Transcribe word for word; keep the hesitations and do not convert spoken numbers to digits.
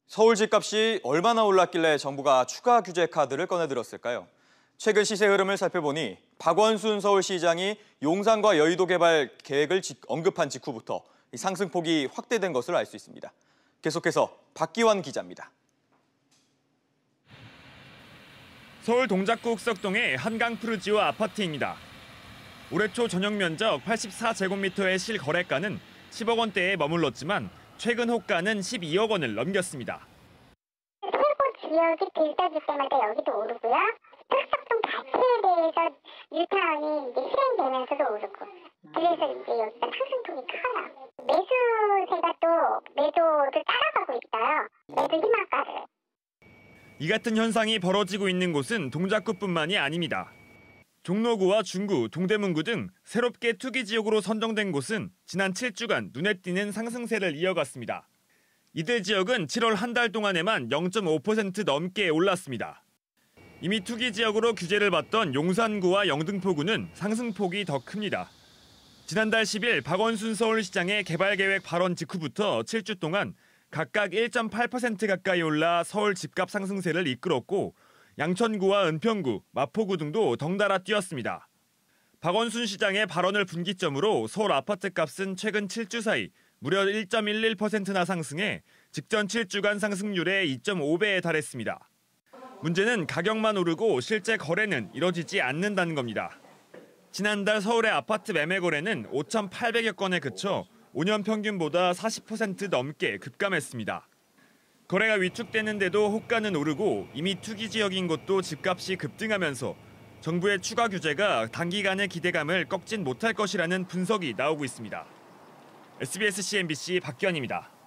서울 집값이 얼마나 올랐길래 정부가 추가 규제 카드를 꺼내들었을까요? 최근 시세 흐름을 살펴보니 박원순 서울시장이 용산과 여의도 개발 계획을 언급한 직후부터 상승폭이 확대된 것을 알 수 있습니다. 계속해서 박기환 기자입니다. 서울 동작구 흑석동의 한강푸르지오 아파트입니다. 올해 초 전용 면적 팔십사 제곱미터의 실거래가는 십억 원대에 머물렀지만 최근 호가는 십이억 원을 넘겼습니다. 세부 지역이 빌려질 때마다 여기도 오르고요. 흑석동 자체에 대해서 뉴타운이 이제 실행되면서도 오르고. 그래서 이제 여기가 상승폭이 커요. 매수세가 또 매도를 따라가고 있어요. 매도 희망가를. 이 같은 현상이 벌어지고 있는 곳은 동작구뿐만이 아닙니다. 종로구와 중구, 동대문구 등 새롭게 투기 지역으로 선정된 곳은 지난 칠 주간 눈에 띄는 상승세를 이어갔습니다. 이들 지역은 칠월 한 달 동안에만 영 점 오 퍼센트 넘게 올랐습니다. 이미 투기 지역으로 규제를 받던 용산구와 영등포구는 상승폭이 더 큽니다. 지난달 십 일 박원순 서울시장의 개발계획 발언 직후부터 칠 주 동안 각각 일 점 팔 퍼센트 가까이 올라 서울 집값 상승세를 이끌었고 양천구와 은평구, 마포구 등도 덩달아 뛰었습니다. 박원순 시장의 발언을 분기점으로 서울 아파트값은 최근 칠 주 사이 무려 일 점 일일 퍼센트나 상승해 직전 칠 주간 상승률의 이 점 오 배에 달했습니다. 문제는 가격만 오르고 실제 거래는 이뤄지지 않는다는 겁니다. 지난달 서울의 아파트 매매 거래는 오천팔백여 건에 그쳐 오 년 평균보다 사십 퍼센트 넘게 급감했습니다. 거래가 위축되는데도 호가는 오르고 이미 투기 지역인 곳도 집값이 급등하면서 정부의 추가 규제가 단기간의 기대감을 꺾진 못할 것이라는 분석이 나오고 있습니다. 에스비에스 씨엔비씨 박기환입니다.